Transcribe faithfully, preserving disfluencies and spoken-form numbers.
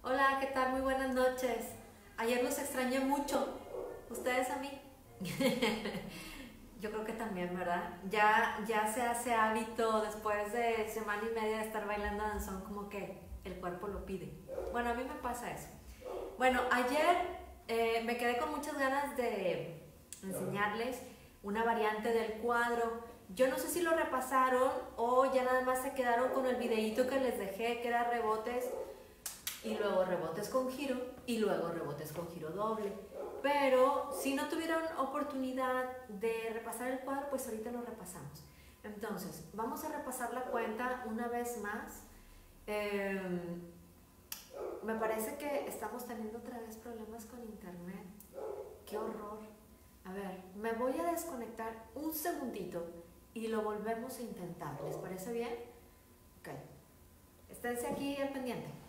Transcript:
Hola, ¿qué tal? Muy buenas noches. Ayer los extrañé mucho. ¿Ustedes a mí? Yo creo que también, ¿verdad? Ya, ya se hace hábito después de semana y media de estar bailando danzón, como que el cuerpo lo pide. Bueno, a mí me pasa eso. Bueno, ayer eh, me quedé con muchas ganas de enseñarles una variante del cuadro. Yo no sé si lo repasaron o ya nada más se quedaron con el videíto que les dejé, que era rebotes y luego rebotes con giro y luego rebotes con giro doble. Pero si no tuvieron oportunidad de repasar el cuadro, pues ahorita lo repasamos. Entonces, vamos a repasar la cuenta una vez más. Eh, me parece que estamos teniendo otra vez problemas con internet. ¡Qué horror! A ver, me voy a desconectar un segundito y lo volvemos a intentar. ¿Les parece bien? Ok. Esténse aquí al pendiente.